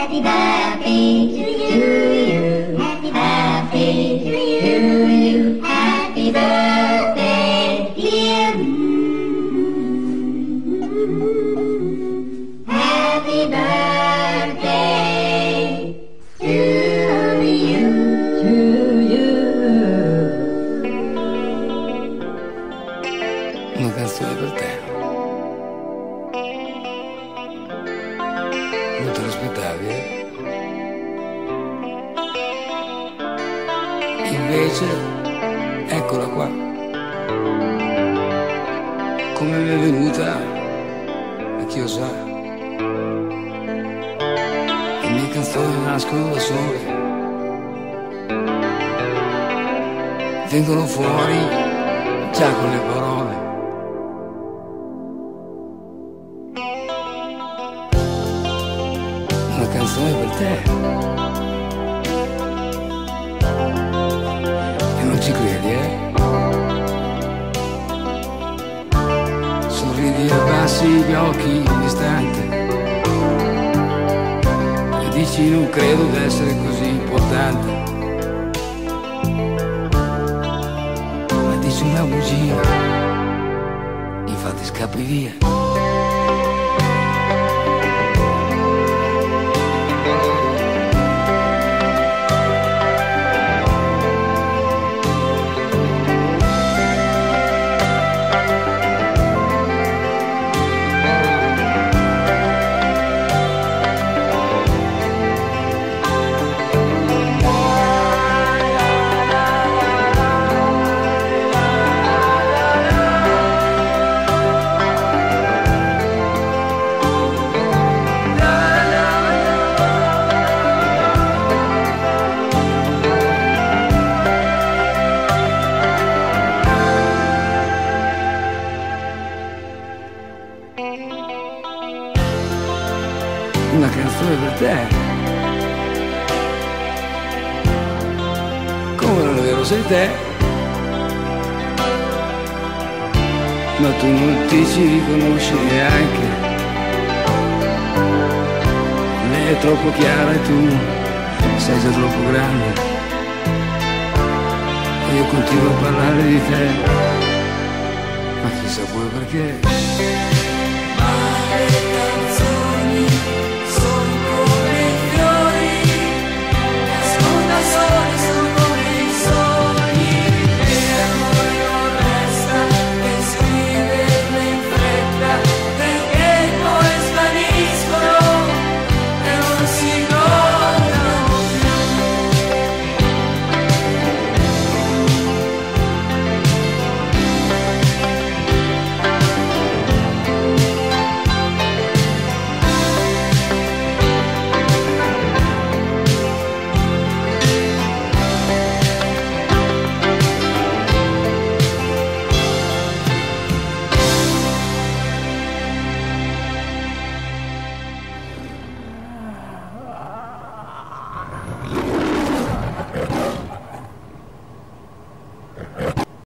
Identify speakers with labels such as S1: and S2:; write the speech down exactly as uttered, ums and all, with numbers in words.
S1: Happy birthday to you. Happy birthday to you. Happy birthday, dear. Happy birthday to you. To you.
S2: Una canzone per te. Non te l'aspettavi, eh? Invece, eccola qua. Come mi è venuta, a chi lo sa. Le mie canzoni nascono da sole. Vengono fuori già con le parole. Una canzone per te. E non ci credi, eh? Sorridi e abbassi gli occhi in istante e dici non credo d'essere così importante. Ma dici una bugia, infatti scappi via. Una canzone per te. Come non è vero sei te, ma tu non ti ci riconosci neanche. Lei è troppo chiara e tu sei già troppo grande. E io continuo a parlare di te, ma chissà poi perché.